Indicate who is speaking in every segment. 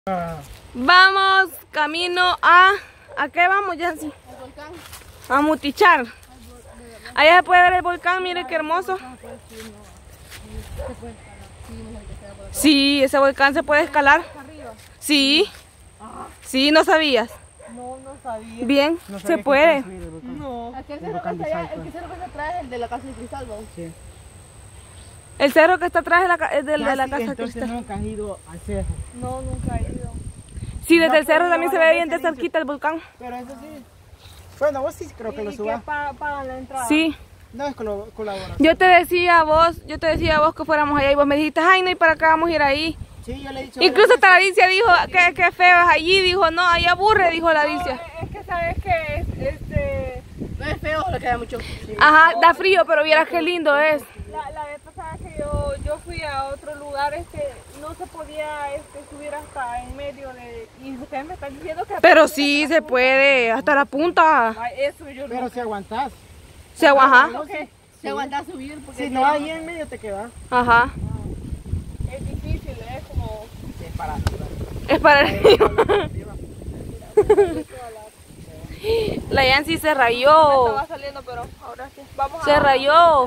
Speaker 1: Vamos camino a qué vamos, Yancy?
Speaker 2: Al volcán.
Speaker 1: A Mutichar. Allá se puede ver el volcán, mire qué hermoso. Sí, ese volcán se puede escalar. Sí. Sí, ¿no sabías?
Speaker 2: No, no sabía.
Speaker 1: Bien,
Speaker 3: No
Speaker 1: se
Speaker 3: sabía
Speaker 1: puede.
Speaker 2: No. El cerro que está atrás es el de la casa de cristal, ¿no?
Speaker 3: Sí.
Speaker 1: El cerro que está atrás es de la
Speaker 3: Ya, sí,
Speaker 1: casa
Speaker 3: entonces
Speaker 1: cristal.
Speaker 3: nunca has ido al cerro.
Speaker 2: No, nunca he ido.
Speaker 1: Sí, desde el
Speaker 3: No,
Speaker 1: cerro
Speaker 3: pero
Speaker 1: también se
Speaker 3: varias
Speaker 1: ve bien de
Speaker 3: veces
Speaker 1: cerquita el volcán.
Speaker 3: Pero eso sí. Bueno, vos sí creo que lo
Speaker 2: ¿Y qué
Speaker 3: subas.
Speaker 2: pagan la entrada?
Speaker 1: Sí.
Speaker 3: No es colaboración.
Speaker 1: Yo te decía a vos que fuéramos allá y vos me dijiste, ay, no, ¿y para qué vamos a ir ahí?
Speaker 3: Sí, yo le he dicho.
Speaker 1: Incluso hasta la Alicia dijo que feo es allí, dijo, no, ahí aburre, dijo la Alicia.
Speaker 2: Es que sabes que no es feo, le queda mucho. Sí.
Speaker 1: Ajá, da frío, pero vieras qué lindo es.
Speaker 2: La vez pasada que yo fui a otro lugar, no se podía subir hasta en medio de... Y ustedes me están diciendo que...
Speaker 1: Pero sí se puede, hasta la punta.
Speaker 2: Ay, eso yo
Speaker 3: Pero si aguantás.
Speaker 1: Se aguanta.
Speaker 2: no sé. Se aguanta a subir porque...
Speaker 3: Si no, ahí en medio te quedas.
Speaker 1: Ajá.
Speaker 2: Es difícil, es como...
Speaker 3: Es para arriba.
Speaker 1: Es para arriba. La Yancy se rayó.
Speaker 2: Estaba saliendo, pero ahora sí. Vamos
Speaker 1: Se rayó.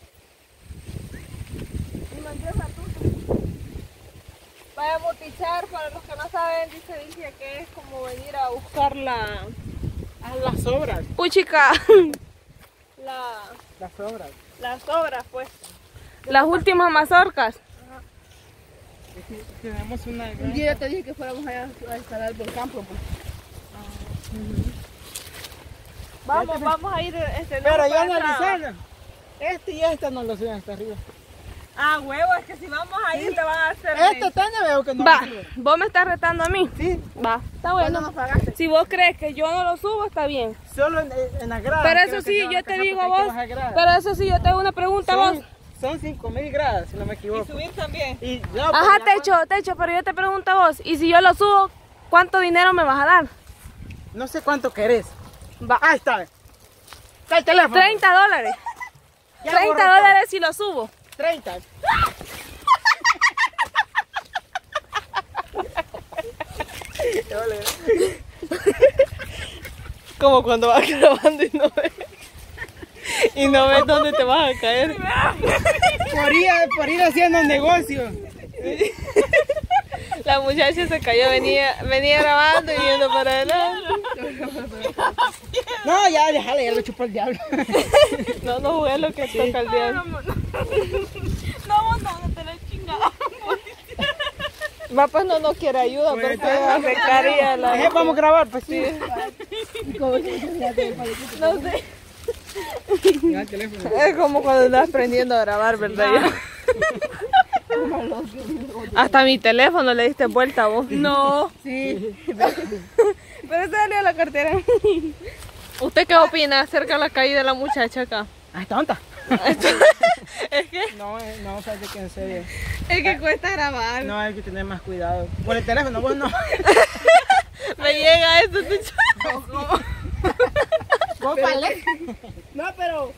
Speaker 2: Y mantenga tú. Vaya a Mutichar, para los que no saben, dice que es como venir a buscar
Speaker 3: A las obras.
Speaker 1: Puchica.
Speaker 3: Las obras.
Speaker 2: las obras, pues.
Speaker 1: Las últimas mazorcas.
Speaker 3: Tenemos una.
Speaker 2: Un día te dije que fuéramos allá a escalar el volcán, pues. Vamos a ir
Speaker 3: Pero ya
Speaker 2: no
Speaker 3: analizaron. Este y este no lo suben hasta arriba.
Speaker 2: Ah, huevo, es que si vamos a ir te van a hacer...
Speaker 3: Este tan veo que no
Speaker 1: Va,
Speaker 3: lo suben.
Speaker 1: vos me estás retando a mí.
Speaker 3: Sí,
Speaker 1: Va, está
Speaker 2: ¿Cuándo
Speaker 1: bueno.
Speaker 2: nos pagaste?
Speaker 1: Si vos crees que yo no lo subo, está bien.
Speaker 3: solo en la grada.
Speaker 1: Pero
Speaker 3: creo
Speaker 1: eso
Speaker 3: que
Speaker 1: sí,
Speaker 3: se van
Speaker 1: yo
Speaker 3: a
Speaker 1: te
Speaker 3: casar
Speaker 1: digo a
Speaker 3: porque hay que
Speaker 1: vos.
Speaker 3: bajar grada.
Speaker 1: Pero eso sí, yo te hago una pregunta a vos.
Speaker 3: Son 5.000 gradas, si no me
Speaker 2: Y
Speaker 3: equivoco.
Speaker 2: subir también.
Speaker 3: Y no,
Speaker 1: Ajá,
Speaker 3: pues, ya
Speaker 1: techo, pero yo te pregunto a vos. Y si yo lo subo, ¿cuánto dinero me vas a dar?
Speaker 3: no sé cuánto querés.
Speaker 1: Va.
Speaker 3: Ahí está. Está el teléfono.
Speaker 1: $30.
Speaker 3: Ya lo borré todo.
Speaker 1: $30 si lo subo.
Speaker 3: 30.
Speaker 1: Como cuando vas grabando y no ves dónde te vas a caer.
Speaker 3: Por ir haciendo negocio.
Speaker 1: La muchacha se cayó, venía grabando y yendo para adelante.
Speaker 3: No, ya déjale, ya lo chupó el diablo.
Speaker 1: No jugué lo que toca el diablo.
Speaker 2: No, te la chingada.
Speaker 1: Va, pues no quiere ayuda porque afectaría la...
Speaker 3: Vamos a grabar, pues sí.
Speaker 1: No sé.
Speaker 3: Ya el teléfono.
Speaker 1: Es como cuando estás aprendiendo a grabar, ¿verdad? Hasta mi teléfono le diste vuelta a vos. No.
Speaker 3: Sí.
Speaker 1: Pero salió la cartera. ¿Usted qué opina acerca de la caída de la muchacha acá?
Speaker 3: Ah, está tonta.
Speaker 1: Es que...
Speaker 3: No, fíjate que en serio.
Speaker 1: Es que cuesta grabar.
Speaker 3: No, hay que tener más cuidado. Por el teléfono, vos no.
Speaker 1: Me llega esto, tu chavo.
Speaker 3: Vos vale.
Speaker 2: No, pero...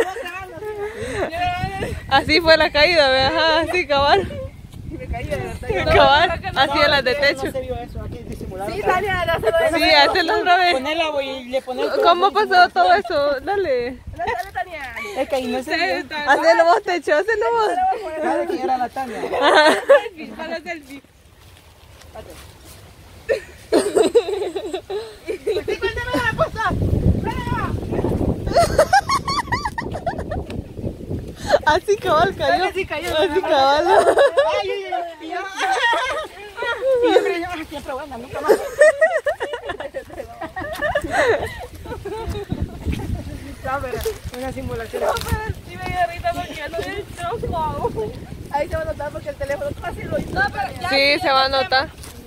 Speaker 1: Así fue la caída, ¿ve? Ajá, así cabal.
Speaker 2: Me caí de la
Speaker 1: Cabal, así es la de
Speaker 3: No
Speaker 1: techo.
Speaker 3: se vio eso, aquí disimulado.
Speaker 2: Sí, Tania, hazlo de
Speaker 1: Sí, hazlo otra vez.
Speaker 3: Ponela y le pones.
Speaker 1: ¿Cómo pasó todo eso? Dale.
Speaker 2: Dale, Tania.
Speaker 3: Es que ahí no se vio.
Speaker 1: Hacelo vos, techo, hacelo vos.
Speaker 3: Sabe que era la Tania.
Speaker 2: Selfie, para selfie. Cuéntame la cosa.
Speaker 1: Así cabal cayó.
Speaker 2: Así cayó.
Speaker 1: Así cabal.
Speaker 3: Siempre buena, nunca más. Una simulación.
Speaker 2: Sí me dio risa porque ya no había el tronco. Ahí se va a notar porque el teléfono casi lo hizo. No, pero ya.
Speaker 1: Sí, se va a notar.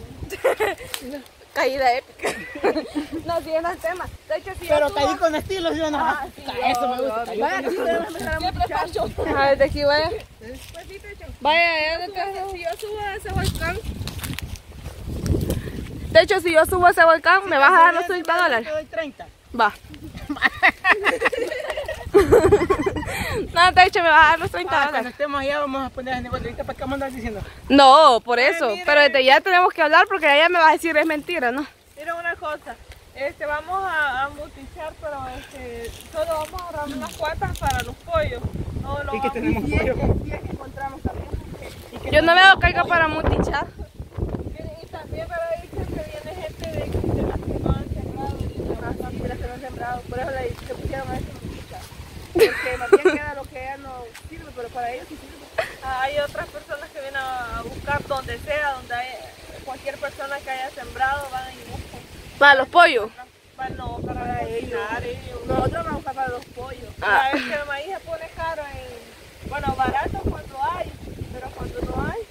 Speaker 1: Caída épica. No, sí, no es tema. De hecho, si
Speaker 3: Pero
Speaker 1: yo
Speaker 3: caí
Speaker 1: subo...
Speaker 3: con estilo, ¿sí o no? Eso me gusta. Cayó
Speaker 2: Vaya,
Speaker 3: con
Speaker 2: sí,
Speaker 3: estilo.
Speaker 2: siempre Pacho.
Speaker 1: A ver, de aquí vaya.
Speaker 2: Pues sí, Techo.
Speaker 1: Vaya, ya no te...
Speaker 2: Si yo subo a ese volcán,
Speaker 1: De hecho, si yo subo a ese volcán, me vas a dar los $30.
Speaker 3: Te doy 30.
Speaker 1: Va. No, de hecho me vas a dar los 30
Speaker 3: Cuando
Speaker 1: dólares.
Speaker 3: estemos allá vamos a poner el negocio. ¿Viste para qué vamos a andar diciendo?
Speaker 1: No, por eso.
Speaker 2: mire.
Speaker 1: Pero desde ya tenemos que hablar porque ella me va a decir es mentira, ¿no?
Speaker 2: Mira una cosa, vamos a mutichar, pero solo vamos a agarrar unas cuantas para los pollos. No lo
Speaker 3: Y que
Speaker 2: vamos-
Speaker 3: tenemos
Speaker 2: y es
Speaker 3: pollo.
Speaker 2: que- y es que encontramos también.
Speaker 1: Yo no me hago carga para multichar.
Speaker 2: Y también me había dicho que viene gente de las que no han sembrado y de las que no han sembrado. Por eso le pusieron a eso mutichar. Porque más bien queda lo que ella no sirve, pero para ellos sí sirve. Hay otras personas que vienen a buscar donde sea, donde hay cualquier persona que haya sembrado, van y buscan.
Speaker 1: Para los pollos.
Speaker 2: No, para ellos. Nosotros vamos a buscar para los pollos.
Speaker 1: Ah.
Speaker 2: Es que el maíz se pone caro bueno, barato cuando hay, pero cuando no hay.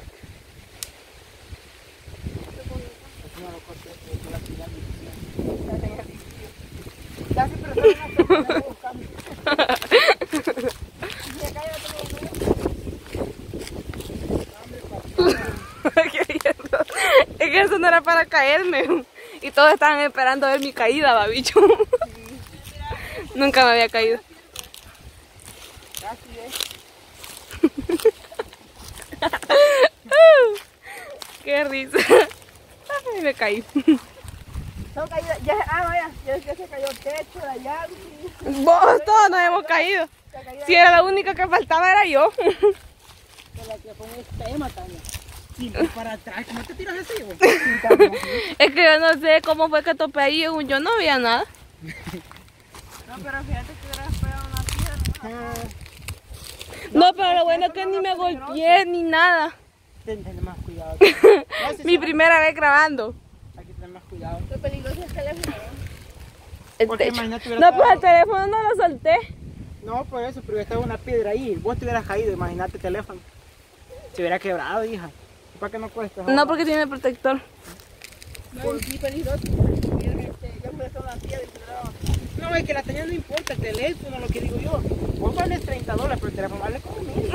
Speaker 2: Casi personas que están buscando. Y acá ya tenemos
Speaker 1: Es que eso no era para caerme. Y todos estaban esperando ver mi caída, babicho. Nunca me había caído.
Speaker 2: Así es.
Speaker 1: Qué risa. Ay, me caí.
Speaker 2: Son caídas, vaya, ya se cayó el techo de allá.
Speaker 1: Vos todos nos hemos caído. Si era la única que faltaba era yo.
Speaker 3: De la que pone esta tema, Tania. Sí, para atrás. ¿Cómo te tiras así, güey?
Speaker 1: Es que yo no sé cómo fue que topé ahí. Según yo no veía nada.
Speaker 2: No, pero fíjate que hubiera pegado una piedra.
Speaker 1: No, pero lo bueno es que ni me golpeé ni nada.
Speaker 3: Ten más cuidado.
Speaker 1: Mi primera vez grabando.
Speaker 3: Hay que tener más cuidado.
Speaker 2: Lo peligroso es el teléfono.
Speaker 1: El
Speaker 3: Porque
Speaker 1: techo.
Speaker 3: imagínate,
Speaker 1: No,
Speaker 3: hubiera
Speaker 1: pues el
Speaker 3: pegado-
Speaker 1: teléfono no lo solté.
Speaker 3: No, por eso, pero estaba una piedra ahí. Vos te hubieras caído, imagínate el teléfono. Se hubiera quebrado, hija. ¿Para qué no cuesta?
Speaker 1: No, porque tiene protector.
Speaker 2: No, sí, peligroso. Yo me una piedra y se la daba.
Speaker 3: No, es que la Tania no importa, el teléfono, lo que digo yo. Vos vales 30 dólares, pero el teléfono vale como 1000.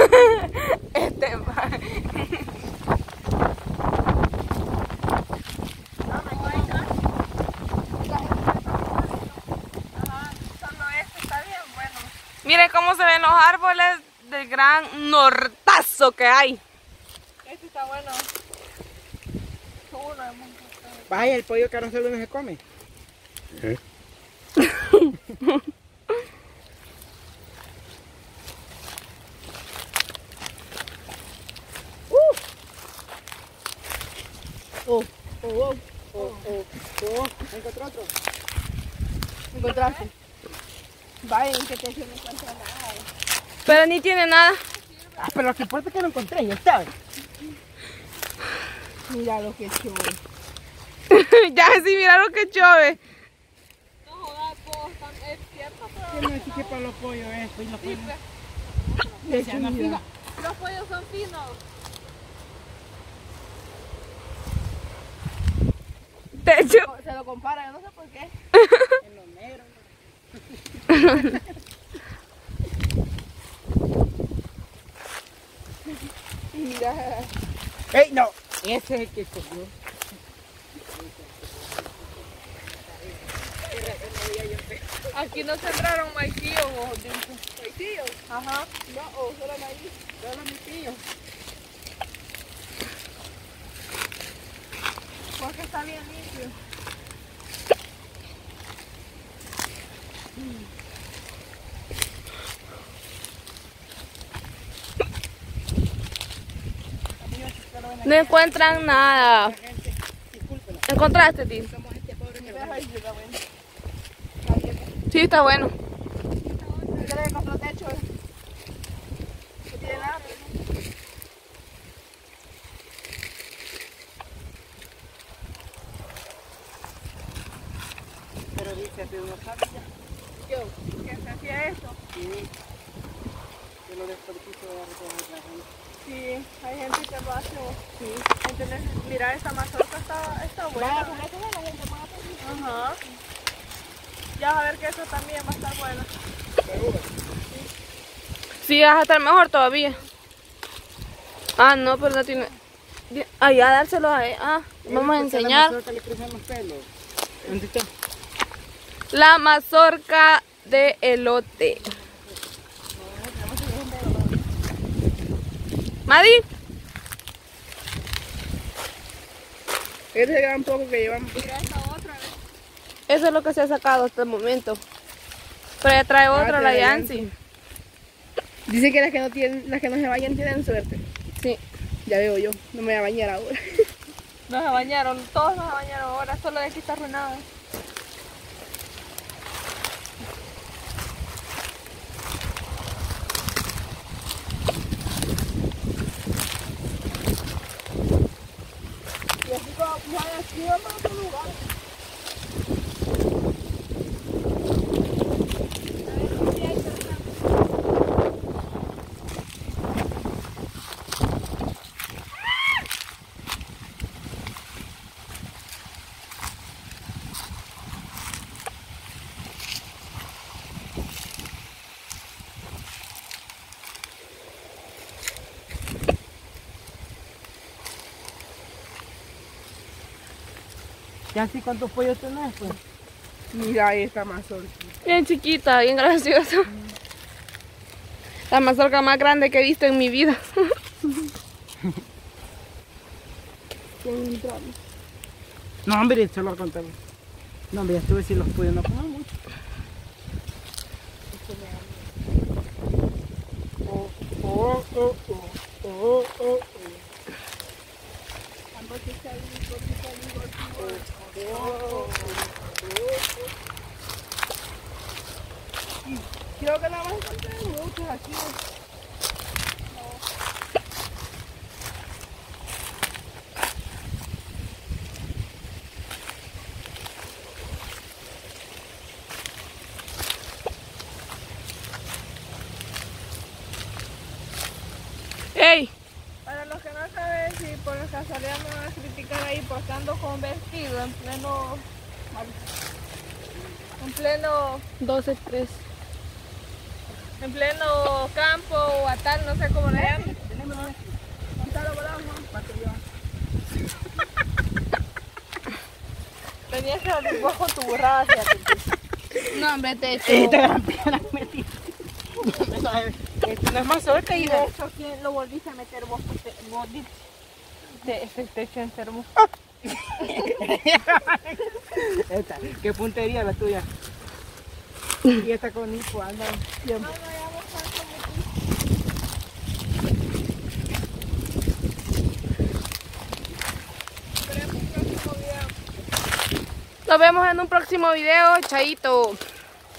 Speaker 2: Solo está bien, bueno.
Speaker 1: Miren cómo se ven los árboles del gran nortazo que hay.
Speaker 2: Este está bueno. Uno,
Speaker 3: Vaya, el pollo caro solo no se come. Encontró otro.
Speaker 2: encontraste. Vaya, que te no encuentra nada.
Speaker 1: Pero ni tiene nada.
Speaker 3: Ah, pero lo que importa es que lo encontré, ya está.
Speaker 2: Mira lo que chulo.
Speaker 1: Ya sí, mira lo que chove.
Speaker 2: No jodas, es cierto,
Speaker 3: ¿Qué no es que para los pollos esto? Y los pollos
Speaker 2: pero
Speaker 3: se llama figa.
Speaker 2: los pollos son finos.
Speaker 1: De hecho,
Speaker 2: Se lo compara, yo no sé por qué.
Speaker 3: En los negros.
Speaker 2: Mira.
Speaker 3: ¡Ey, no! Ese es el que comió.
Speaker 2: Aquí no sembraron maicillos, ¿maicillos? Ajá. No, o solo maíz. Solo maicillos. Porque está bien limpio.
Speaker 1: no encuentran nada. ¿Encontraste, tío? Sí, está bueno.
Speaker 2: ¿Qué le compró techo? No tiene nada.
Speaker 3: Pero dice, pero no sabe ya.
Speaker 2: Yo, que se hacía eso.
Speaker 3: Sí. Que lo desperdicio de recoger la gente.
Speaker 2: Sí, hay gente que lo hace. Sí. ¿Entendés? Mira, esta mazorca está buena.
Speaker 3: Vaya, con eso la gente puede hacer.
Speaker 2: Ajá. Ya vas a ver que eso también va a estar bueno.
Speaker 1: Sí, vas a estar mejor todavía. Ah, no, pero no tiene... Ah, ya dárselo a él. Ah, vamos a enseñar.
Speaker 3: Le crecen los pelos. ¿Dónde está?
Speaker 1: La mazorca de elote. Madi.
Speaker 2: Este es el gran poco que llevamos.
Speaker 4: Mira esta otra.
Speaker 1: Eso es lo que se ha sacado hasta el momento. Pero ya trae otra, la Yancy.
Speaker 2: Dice que las que no tienen, las que no se bañan tienen suerte.
Speaker 1: Sí.
Speaker 2: Ya veo yo, no me voy a bañar ahora.
Speaker 4: Nos bañaron, todos nos bañaron ahora, solo de aquí está arruinada.
Speaker 2: Y así como aquí vamos a otro lugar.
Speaker 3: ¿Ya así cuántos pollos tenés, pues?
Speaker 2: Mira, ahí está más sol.
Speaker 1: Bien chiquita, bien graciosa. La mazorca más grande que he visto en mi vida.
Speaker 3: No, hombre, solo a contar. No, hombre, ya estuve si los pollos no comen mucho.
Speaker 2: Creo que la vamos a encontrar muchos aquí.
Speaker 1: ¡Ey!
Speaker 4: Para los que no saben, si por casualidad me van a criticar ahí porque ando con vestido en pleno
Speaker 1: 12-3.
Speaker 4: en pleno campo o a tal, no sé cómo le llaman. Tenías que salir vos con tu burrada hacia ti.
Speaker 1: No, hombre, te
Speaker 3: Esta gran piedra metida. No es más suerte
Speaker 4: Y
Speaker 3: y
Speaker 4: de hecho, ¿quién lo volviste a meter vos? Porque vos te eché enfermo.
Speaker 3: Esta, qué puntería la tuya. Y esta con hipo anda siempre.
Speaker 1: Nos vemos en un próximo video, chaito.